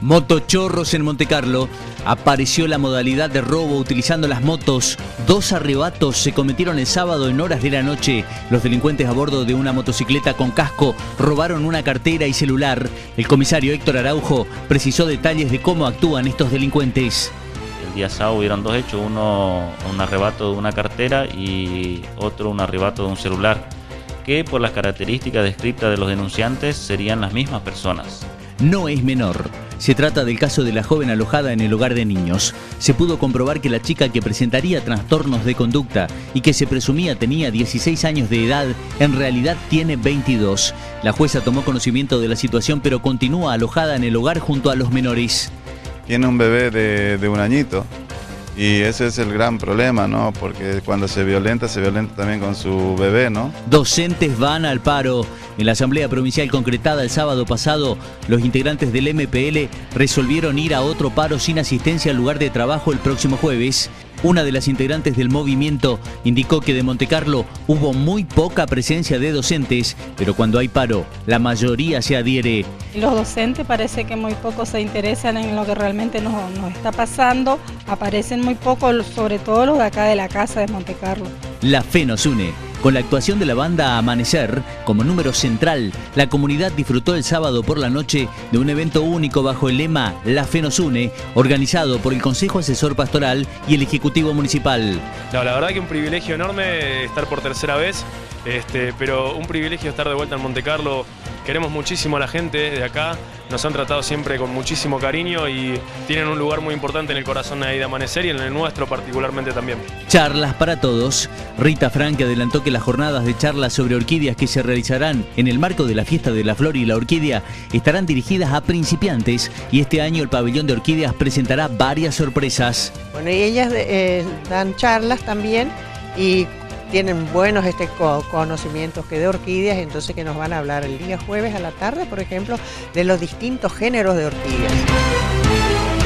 Motochorros en Montecarlo. Apareció la modalidad de robo utilizando las motos. 2 arrebatos se cometieron el sábado en horas de la noche. Los delincuentes a bordo de una motocicleta con casco robaron una cartera y celular. El comisario Héctor Araujo precisó detalles de cómo actúan estos delincuentes. El día sábado hubieron 2 hechos, uno un arrebato de una cartera y otro un arrebato de un celular, que por las características descritas de los denunciantes serían las mismas personas. No es menor. Se trata del caso de la joven alojada en el hogar de niños. Se pudo comprobar que la chica que presentaría trastornos de conducta y que se presumía tenía 16 años de edad, en realidad tiene 22. La jueza tomó conocimiento de la situación, pero continúa alojada en el hogar junto a los menores. Tiene un bebé de 1 añito y ese es el gran problema, ¿no? Porque cuando se violenta también con su bebé, ¿no? Docentes van al paro. En la asamblea provincial concretada el sábado pasado, los integrantes del MPL resolvieron ir a otro paro sin asistencia al lugar de trabajo el próximo jueves. Una de las integrantes del movimiento indicó que de Montecarlo hubo muy poca presencia de docentes, pero cuando hay paro, la mayoría se adhiere. Los docentes parece que muy pocos se interesan en lo que realmente nos está pasando, aparecen muy pocos, sobre todo los de acá de la casa de Montecarlo. La fe nos une. Con la actuación de la banda Amanecer como número central, la comunidad disfrutó el sábado por la noche de un evento único bajo el lema La Fe nos une, organizado por el Consejo Asesor Pastoral y el Ejecutivo Municipal. No, la verdad que un privilegio enorme estar por tercera vez, pero un privilegio estar de vuelta en Montecarlo. Queremos muchísimo a la gente de acá, nos han tratado siempre con muchísimo cariño y tienen un lugar muy importante en el corazón ahí de Amanecer y en el nuestro particularmente también. Charlas para todos. Rita Franque adelantó que las jornadas de charlas sobre orquídeas que se realizarán en el marco de la Fiesta de la Flor y la Orquídea estarán dirigidas a principiantes y este año el pabellón de orquídeas presentará varias sorpresas. Bueno, y ellas dan charlas también y tienen buenos conocimientos de orquídeas, entonces que nos van a hablar el día jueves a la tarde, por ejemplo, de los distintos géneros de orquídeas.